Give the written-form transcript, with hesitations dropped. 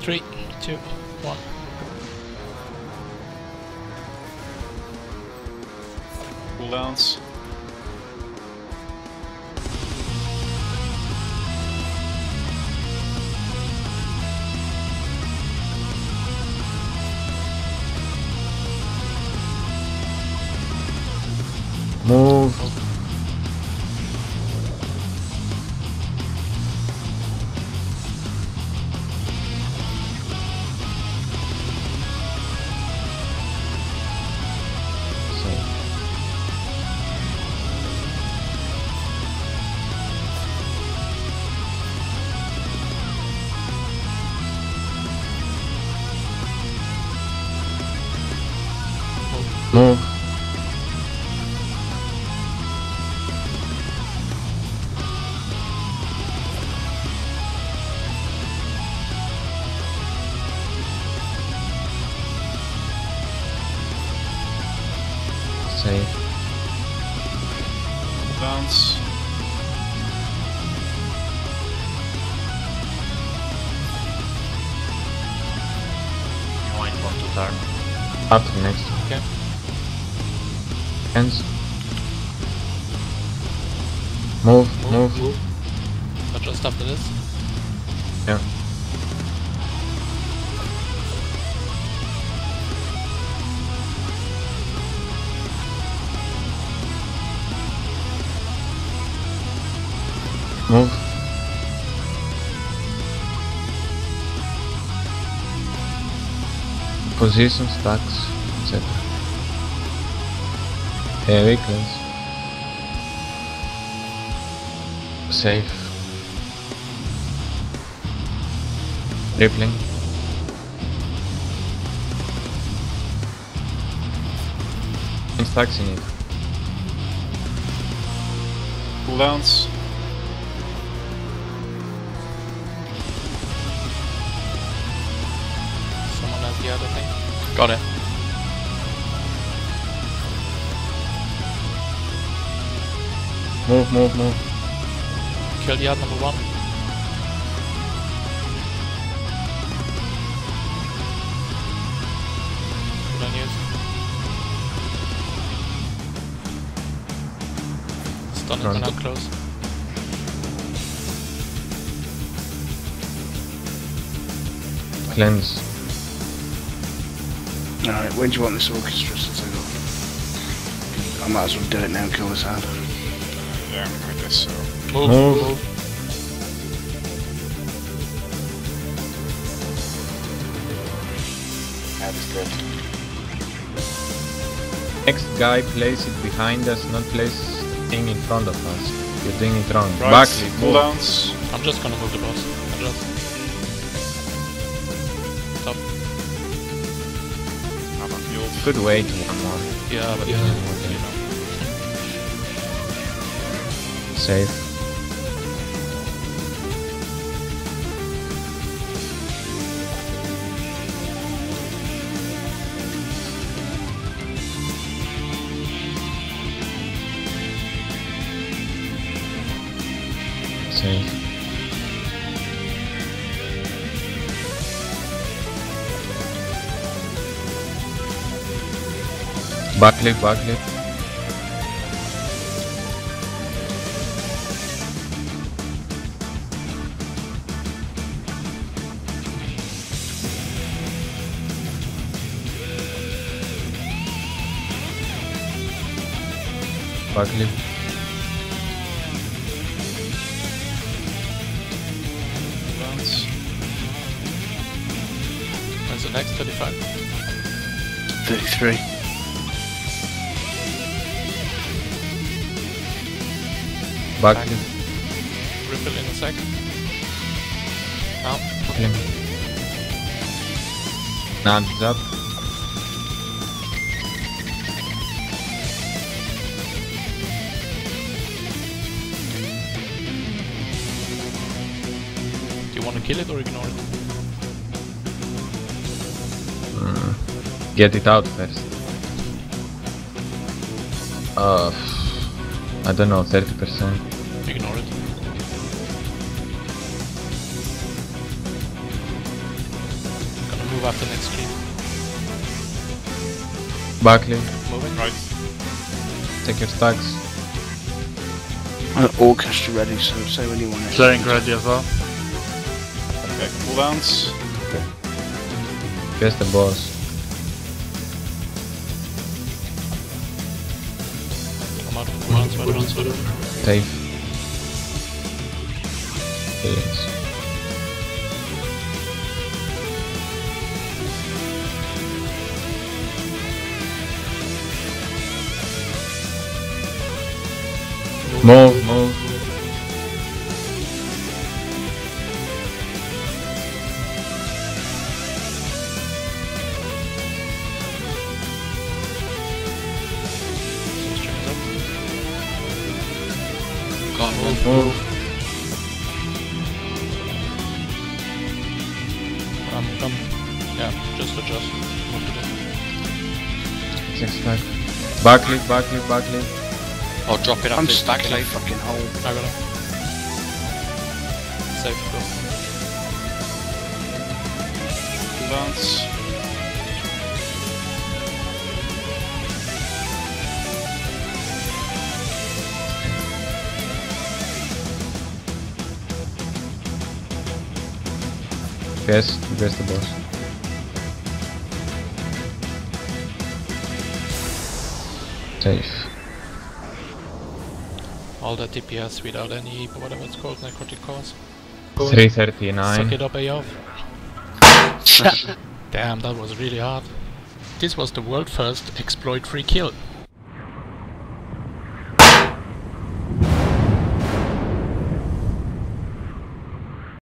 3, 2, 1. Cooldowns. Move. Move. Save. Cooldowns. You might want to turn. After next. Okay. Hands. Move. Move. But just after this. Yeah. Move. Position, stacks, etc. Heavy cleanse. Safe. Rippling. And stacks in it. Cooldowns. Someone has the other thing. Got it. Move. Kill the ad number 1. Good on use. Stun is Run. not close. Cleanse. Alright, when do you want this orchestra to take off? I might as well do it now and kill this ad. Yeah, I guess so. Move. Ad is dead. Next guy, place it behind us, not place thing in front of us. You're doing it wrong. Right. Backlead. Move. Cooldowns. I'm just gonna move the boss. Stop. I'm on field. Could wait one more. Yeah, but Yeah. you know. Safe. Safe. Backlead. Backlead. Cooldowns. When's the next 35? 33. Backlead. Ripple in a sec. Now. Backlead. Nudge up. Do you want to kill it or ignore it? Get it out first. I don't know, 30%. Ignore it. Start the next clean. Backlink, Moving. Right. take your stacks. Orchestra ready, so say when you want it. Clearing ready as well. Okay, cooldowns. Guess the boss. I'm out of cooldowns. Safe. Feelings. Move. String is up. Can't move. Move. Yeah, just adjust. Move to the 6 stack. Backlink. Or drop it up I'm this stuck back in a lane. fucking hole. I got it. Safe, go. Cooldowns. Guess the boss. Safe. All that DPS without any, whatever it's called, necrotic cause. 339. Suck it up, Ayof. Damn, that was really hard. This was the world first exploit-free kill.